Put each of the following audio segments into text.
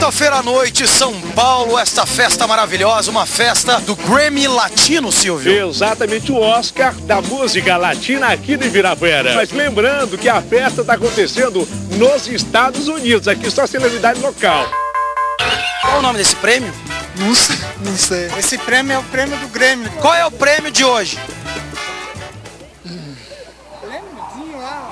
Quinta-feira à noite, São Paulo, esta festa maravilhosa, uma festa do Grammy Latino, Silvio. Exatamente, o Oscar da música latina aqui de Ibirapuera. Mas lembrando que a festa está acontecendo nos Estados Unidos, aqui só celebridade local. Qual é o nome desse prêmio? Não sei. Esse prêmio é o prêmio do Grêmio. Qual é o prêmio de hoje? Prêmiozinho lá.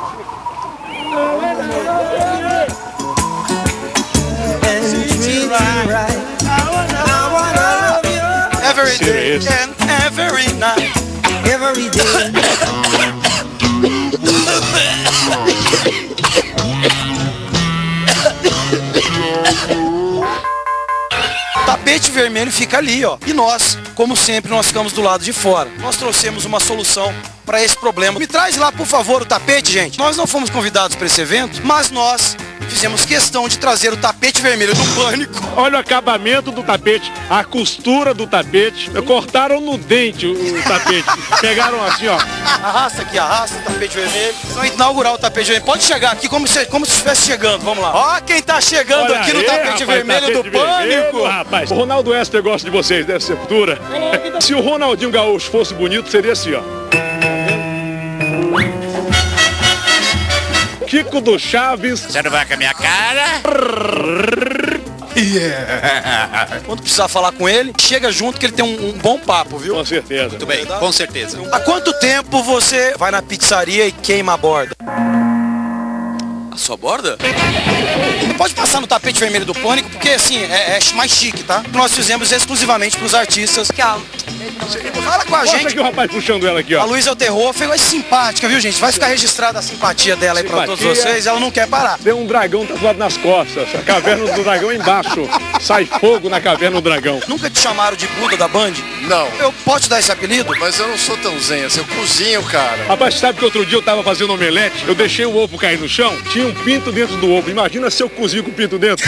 Every day and every night. Every day. Tapete vermelho fica ali, ó. E nós, como sempre, nós ficamos do lado de fora. Nós trouxemos uma solução para esse problema. Me traz lá, por favor, o tapete, gente. Nós não fomos convidados para esse evento, mas nós fizemos questão de trazer o tapete vermelho do Pânico. Olha o acabamento do tapete, a costura do tapete. Cortaram no dente o tapete. Pegaram assim, ó. Arrasta aqui, arrasta o tapete vermelho. Vamos inaugurar o tapete vermelho. Pode chegar aqui como se estivesse chegando. Vamos lá. Ó quem tá chegando. Olha aqui no tapete vermelho do Pânico. Rapaz, o Ronaldo Esper gosta de vocês, dessa sepultura. Se o Ronaldinho Gaúcho fosse bonito, seria assim, ó. Kiko do Chaves. Você não vai com a minha cara? Yeah. Quando precisar falar com ele, chega junto que ele tem um bom papo, viu? Com certeza. Muito bem, com certeza. Há quanto tempo você vai na pizzaria e queima a borda? A sua borda? Pode passar no tapete vermelho do Pânico, porque assim, é mais chique, tá? Nós fizemos exclusivamente pros artistas. Fala com a Mostra gente. aqui o rapaz puxando ela aqui, ó. A Luísa é o terror, foi simpática, viu, gente? Vai ficar registrada a simpatia dela aí pra todos vocês, ela não quer parar. Tem um dragão tatuado nas costas, a caverna do dragão embaixo. Sai fogo na caverna do dragão. Nunca te chamaram de Buda da Band? Não, Eu posso te dar esse apelido? mas eu não sou tão zen assim, eu cozinho, cara. Rapaz, sabe que outro dia eu tava fazendo omelete, eu deixei o ovo cair no chão, tinha um pinto dentro do ovo. Imagina se eu cozinho com o pinto dentro.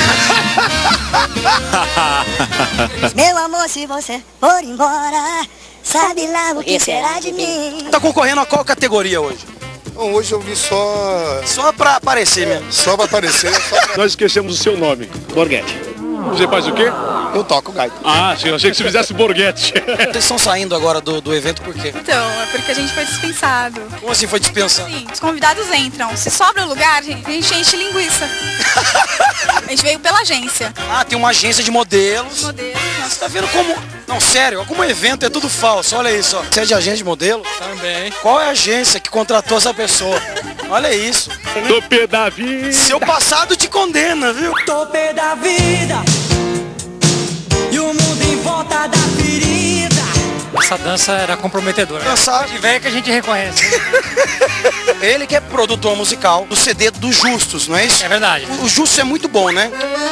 Meu amor, se você for embora, sabe lá o que será de mim. Tá concorrendo a qual categoria hoje? Bom, hoje eu vi só Só pra aparecer mesmo. pra aparecer, Nós esquecemos o seu nome. Borghetti. Você faz o quê? eu toco gaita. Ah, sim, eu achei que você fizesse Borghetti. Vocês estão saindo agora do evento por quê? Então, é porque a gente foi dispensado. Como assim foi dispensado? Sim, os convidados entram. Se sobra o lugar, a gente enche linguiça. A gente veio pela agência. Ah, tem uma agência de modelos. Modelos, Você tá vendo como... Não, sério, como evento é tudo falso. Olha isso, ó. Você é de agência de modelo? Também. Qual é a agência que contratou essa pessoa? Olha isso. Do pé da vida. Seu passado te condena, viu? Topê da vida e o mundo em volta da ferida. Essa dança era comprometedora. Dançar. De velho que a gente reconhece. Ele que é produtor musical do CD do Justus, não é isso? É verdade. O Justus é muito bom, né?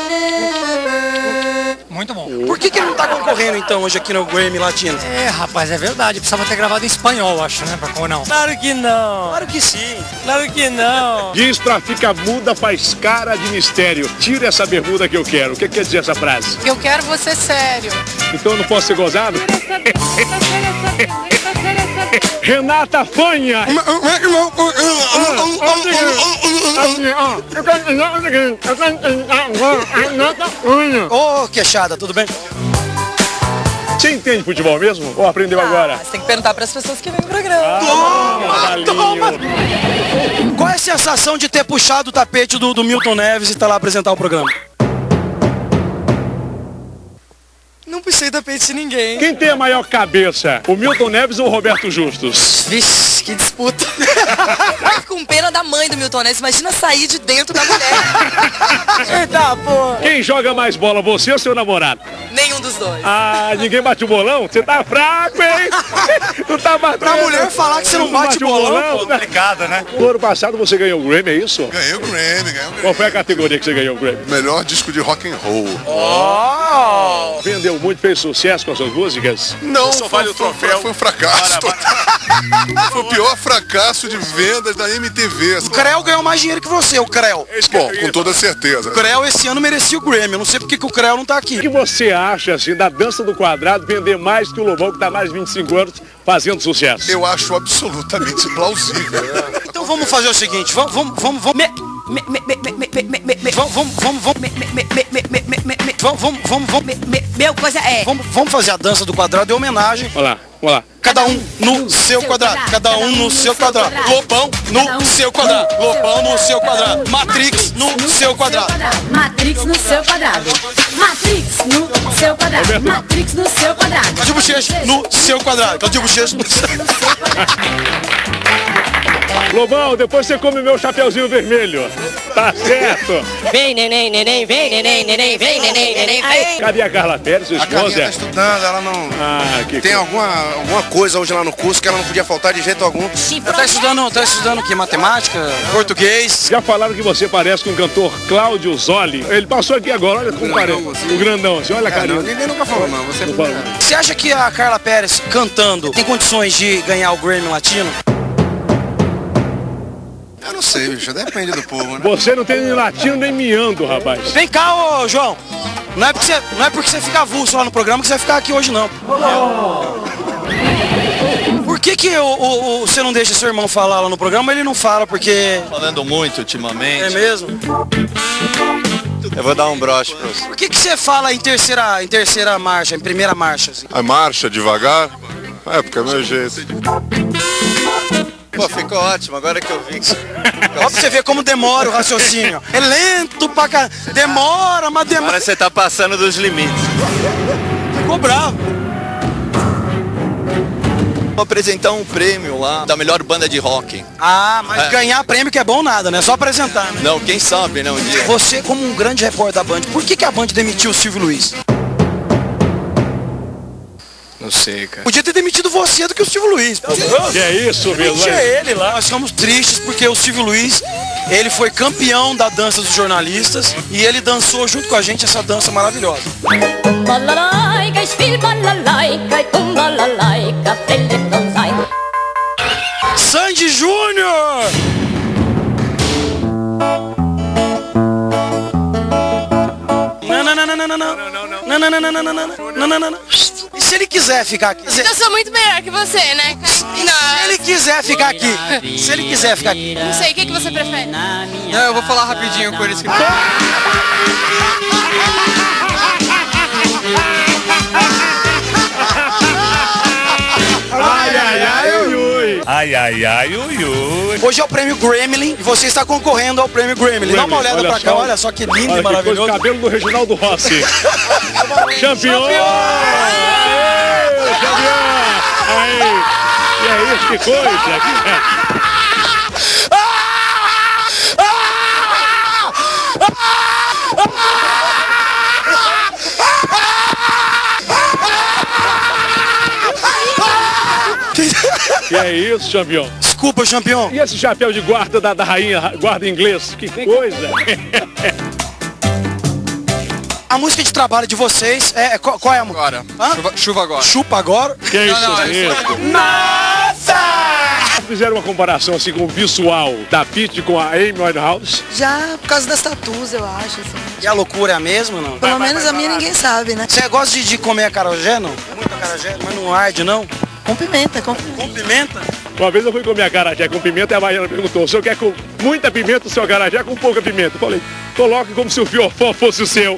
Muito bom. Por que ele não tá concorrendo então hoje aqui no Grammy Latino? É, rapaz, é verdade. Precisava ter gravado em espanhol, acho, né? Ou não? Claro que não, Claro que sim. claro que não. Diz pra fica muda, faz cara de mistério. Tira essa bermuda que eu quero. O que quer dizer essa frase? Eu quero você sério. Então eu não posso ser gozado? Renata Fanha! Ô, queixada, tudo bem? Você entende futebol mesmo? Ou aprendeu agora? Você tem que perguntar para as pessoas que vêm no programa. Toma! Qual é a sensação de ter puxado o tapete do Milton Neves e tá lá apresentar o programa? Não puxei tapete de ninguém. Quem tem a maior cabeça? O Milton Neves ou o Roberto Justus? Vixe, que disputa. Com pena da mãe do Milton Neves, imagina sair de dentro da mulher. Eita, pô. Quem joga mais bola, você ou seu namorado? Nenhum dos dois. Ah, ninguém bate o bolão? Você tá fraco, hein? Não tá batendo. Pra mulher falar que você não bate bolão, pô. Complicado, né? No ano passado você ganhou o Grammy, é isso? Ganhei o Grammy. Qual foi a categoria que você ganhou o Grammy? Melhor disco de rock and roll. Oh! Vendeu muito, fez sucesso com as suas músicas? Não, Só vale o troféu. Foi um fracasso. Foi o pior fracasso de vendas da MTV. O Creu ganhou mais dinheiro que você, o Creu. Bom, com toda certeza. O Creu esse ano merecia o Grammy. Eu não sei porque que o Creu não tá O aqui. que você acha, assim, da dança do quadrado vender mais que o Lobão, que tá mais de 25 anos fazendo sucesso? Eu acho absolutamente plausível. Então vamos fazer o seguinte, vamos Meu coisa é. Vamos fazer a dança do quadrado em homenagem. Olha lá, olha lá. Cada um no seu quadrado. Cada um no seu quadrado. Lobão no seu quadrado. Lobão no seu quadrado. Matrix no seu quadrado. Matrix no seu quadrado. Matrix no seu quadrado. Matrix no seu quadrado. Claudio Bochecha no seu quadrado. Claudio Bochecha no seu quadrado. Lobão, depois você come meu chapeuzinho vermelho. Tá certo. Vem, neném, neném, vem, neném, neném, vem, neném, neném, vem. Cadê a Carla Pérez, sua A Carlinha esposa? tá estudando, ela não... Que tem alguma coisa hoje lá no curso que ela não podia faltar de jeito algum. Tá estudando o quê? Matemática? Português? Já falaram que você parece com o cantor Cláudio Zoli. Ele passou aqui agora, olha como parece. O grandão, assim, olha a carinha. Ninguém nunca falou, não. Você Você acha que a Carla Pérez cantando tem condições de ganhar o Grammy Latino? Eu não sei, bicho. Depende do povo, né? Você não tem nem latino nem miando, rapaz. Vem cá, ô João. Não é porque você fica avulso lá no programa que você vai ficar aqui hoje, não. Por que você não deixa seu irmão falar lá no programa? Ele não fala porque... Falando muito ultimamente. É mesmo? Eu vou dar um broche pra você. Por que você fala em terceira marcha, em primeira marcha? Assim? A marcha devagar? É, porque é meu jeito. Pô, ficou ótimo, agora que eu vi. Ó pra você ver como demora o raciocínio. É lento pra cá. Demora, mas demora. Agora você tá passando dos limites. Ficou bravo. Vou apresentar um prêmio lá da melhor banda de rock. Ah, mas ganhar prêmio que é bom nada, né? Só apresentar, né? Não, quem sabe, né, um dia. Você, como um grande repórter da Band, por que a Band demitiu o Silvio Luiz? Não sei, cara. Podia ter demitido você do que o Silvio Luiz. Que é isso, mesmo? Demitia ele lá. Nós ficamos tristes porque o Silvio Luiz, ele foi campeão da dança dos jornalistas e ele dançou junto com a gente essa dança maravilhosa. Sandy Júnior! Não. E se ele quiser ficar aqui? Eu sou muito melhor que você, né? Se ele quiser ficar aqui. Se ele quiser ficar aqui. Não sei, o que você prefere? Não, eu vou falar rapidinho com eles. Ai, ui. Hoje é o prêmio Gremlin e você está concorrendo ao prêmio Gremlin. Dá uma olhada pra cá, olha só que lindo e maravilhoso. Cabelo do Reginaldo Rossi. Campeão! Aí! E é isso, que coisa! Que é isso, campeão? Desculpa, campeão. E esse chapéu de guarda da rainha, guarda inglês? Que coisa! A música de trabalho de vocês qual é a música? Agora. Chuva agora. Chupa agora? Que é isso? Nossa! Fizeram uma comparação assim com o visual da Pitty com a Amy Winehouse? Já por causa das tatuas, eu acho. Assim. E a loucura é a mesma, não? Pelo menos a minha ninguém sabe, né? Você gosta de comer acarajé, não? Muito acarajé, mas não arde, não? Com pimenta, com pimenta. Uma vez eu fui comer acarajé com pimenta e a baiana perguntou: o senhor quer com muita pimenta ou o seu acarajé com pouca pimenta? Eu falei: coloque como se o fiofó fosse o seu.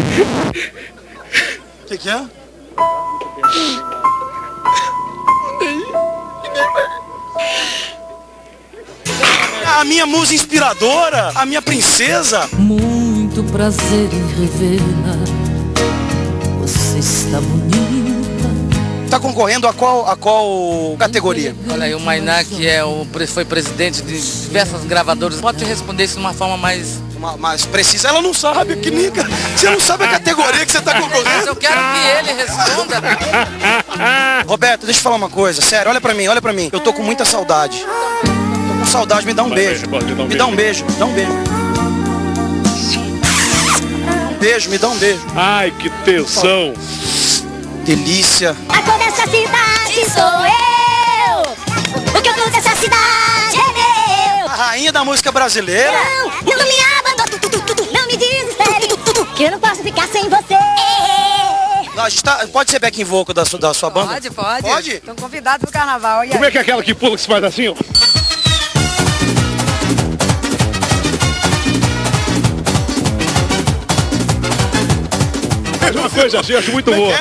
O que é? A minha musa inspiradora, a minha princesa. Muito prazer em revê-la. Você está bonita. Tá concorrendo a qual categoria? Olha aí, o Mainá, que foi presidente de diversas gravadoras, pode te responder isso de uma forma mais precisa. Ela não sabe, que nica. Você não sabe a categoria que você tá concorrendo. Mas eu quero que ele responda. Roberto, deixa eu falar uma coisa. Sério, olha pra mim. Eu tô com muita saudade. Tô com saudade, me dá um beijo. Me dá um beijo. Me dá um beijo. Ai, que tensão. Delícia. A cor dessa cidade sou eu. O que eu dou dessa cidade é meu. A rainha da música brasileira. Não me abandona, não me desespere, que eu não posso ficar sem você. Não, a gente pode ser backing vocal da sua banda? Pode. Estão convidados pro carnaval. Como é que é aquela que pula que se faz assim, ó? coisa assim, eu acho muito boa.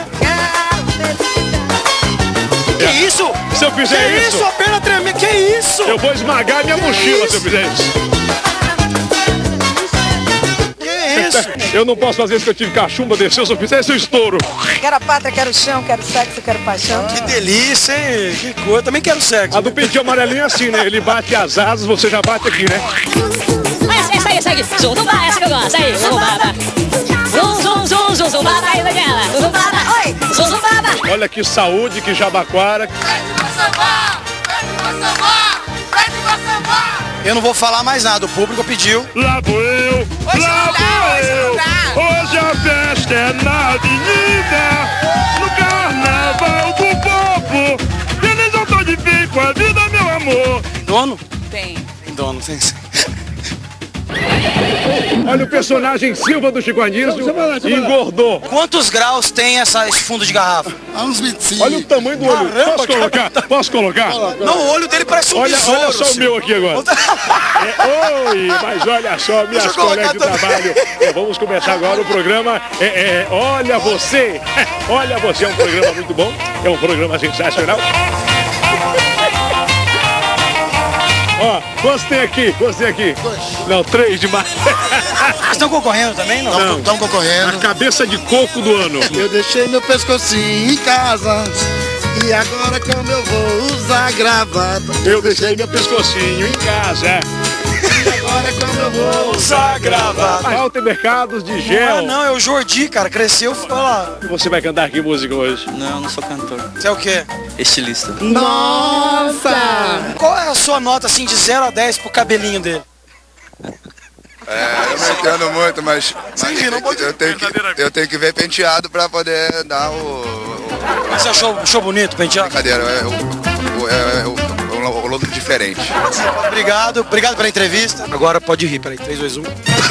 Que isso? Se eu fizer que isso... isso? A perna treme. Que isso? Eu vou esmagar minha mochila se eu fizer isso. Que isso? Eu não posso fazer isso que eu tive cachumba desceu, se eu fizer isso eu estouro. Quero a pátria, quero o chão, quero sexo, quero paixão. Que delícia, hein? Que coisa. Também quero sexo. A do pentinho amarelinho é assim, né? Ele bate as asas, você já bate aqui, né? Segue. Zumbaba, essa que eu gosto. Aí, zumbaba. Zumbaba, aí, daquela. Zumbaba, oi. Zumbaba. Olha que saúde, que jabaquara. Eu não vou falar mais nada, o público pediu. Lá vou eu, lá vou eu. Hoje a festa é na avenida, no carnaval do povo. Feliz eu tô de bem com a vida, meu amor. Dono? Tem. Tem dono, tem sim. Olha o personagem Silva do Chico Anísio, engordou. Quantos graus tem esse fundo de garrafa? Uns 25. Olha o tamanho do olho. Caramba, Posso colocar? Posso colocar? Não, o olho dele parece um besouro. Olha só o meu aqui agora. Oi, mas olha só, minhas colegas de trabalho. Vamos começar agora o programa. Olha você. Olha você, é um programa muito bom. É um programa sensacional. Ó, quantos tem aqui? Quantos tem aqui? Não, 3 demais. Vocês estão concorrendo também, não? Não, estão concorrendo. A cabeça de coco do ano. Eu deixei meu pescocinho em casa. E agora como eu vou usar gravata? Eu deixei meu pescocinho em casa. E agora como eu vou usar gravata? Falta mercados de Não, gel. não, é o Jordi, cara. Cresceu, ficou lá. Você vai cantar que música hoje? Não, não sou cantor. Você é o quê? Estilista. Nossa! Qual é a sua nota, assim, de 0 a 10 pro cabelinho dele? Eu não entendo muito, mas eu tenho que ver penteado pra poder dar o... Você achou bonito, penteado? Brincadeira, um look diferente. Obrigado pela entrevista. Agora pode rir, peraí, 3, 2, 1.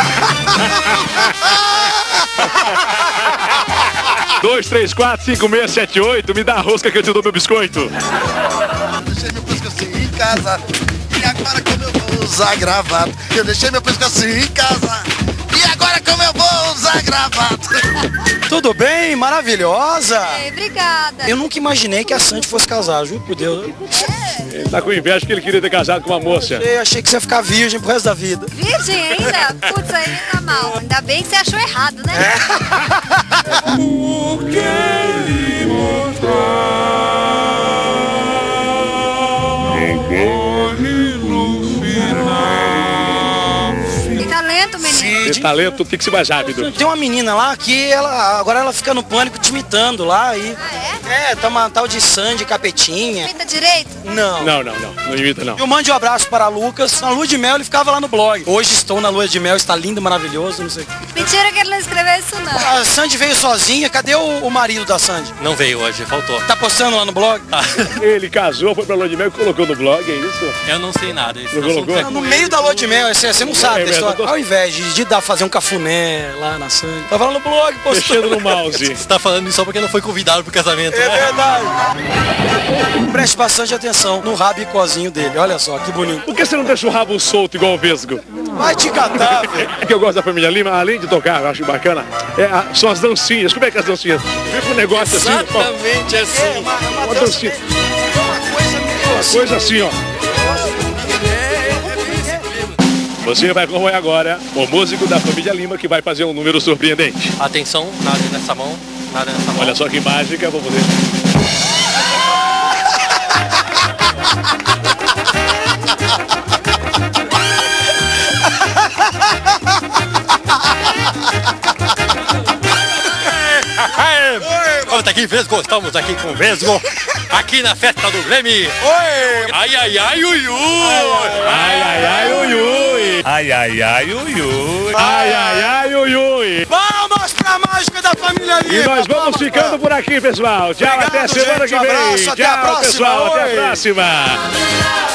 2, 3, 4, 5, 6, 7, 8. Me dá a rosca que eu te dou meu biscoito. Deixei meu pescocinho em casa. E agora como eu vou usar gravata? Eu deixei meu pescocinho em casa. E agora como eu vou usar gravata? Tudo bem? Maravilhosa. Obrigada. Eu nunca imaginei que a Sandy fosse casar, juro por Deus. Ele tá com inveja que ele queria ter casado com uma moça. Eu achei que você ia ficar virgem pro resto da vida. Virgem ainda? Putz, aí tá mal. Ainda bem que você achou errado, né? Tem talento, menino. Esse talento tem que ser mais rápido. Tem uma menina lá que agora ela fica no pânico te imitando lá e... tá uma tal de Sandy Capetinha. Imita direito? Não. Não imita não. Eu mando um abraço para Lucas. Na lua de mel ele ficava lá no blog. Hoje estou na lua de mel, está lindo, maravilhoso, não sei o que. Mentira que ele não escreveu isso não. A Sandy veio sozinha, cadê o marido da Sandy? Não veio hoje, faltou. Tá postando lá no blog? Ele casou, foi pra lua de mel e colocou no blog, é isso? Eu não sei nada. Esse Não colocou? assunto é No meio da lua de mel, você não sabe da história. tô- Ao invés de fazer um cafuné lá na Sandy, tava lá no blog postando. Mexendo no mouse. Você tá falando isso só porque não foi convidado pro casamento, É né? verdade. Preste bastante atenção no rabicozinho dele, olha só, que bonito. Por que você não deixa o rabo solto igual o vesgo? Vai te catar, velho. É que eu gosto da família Lima, além de tocar, eu acho bacana, são as dancinhas. Como é que é as dancinhas? Fica um negócio assim, Exatamente assim. uma dancinha. Uma coisa assim, ó. Você vai acompanhar agora o músico da família Lima que vai fazer um número surpreendente. Atenção, nada nessa mão, nada nessa mão. Olha só que mágica, vamos ver. Estamos aqui com o Vesgo, aqui na festa do Grêmio. Oi! Ai, ai, ai, ui, ui. Ai, ai, ai, ui, ui. Ai, ai, ai, ui, ui. Ai, ai, ai, ui, ui. Vamos pra mágica da família Lima! E nós vamos ficando por aqui, pessoal. Tchau, Obrigado, até semana gente. que Um vem. abraço, até a Tchau, próxima. pessoal. Até a Oi. próxima.